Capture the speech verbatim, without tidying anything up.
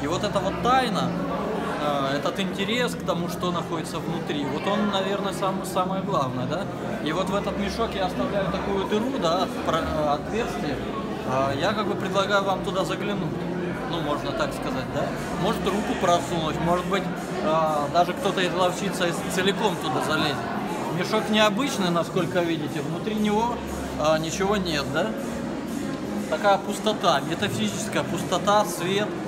И вот эта вот тайна, этот интерес к тому, что находится внутри, вот он, наверное, сам, самое главное, да? И вот в этот мешок я оставляю такую дыру, да, от, отверстие. Я как бы предлагаю вам туда заглянуть, ну, можно так сказать, да? Может, руку просунуть, может быть, даже кто-то из ловчица целиком туда залезет. Мешок необычный, насколько видите, внутри него ничего нет, да? Такая пустота, метафизическая пустота, свет.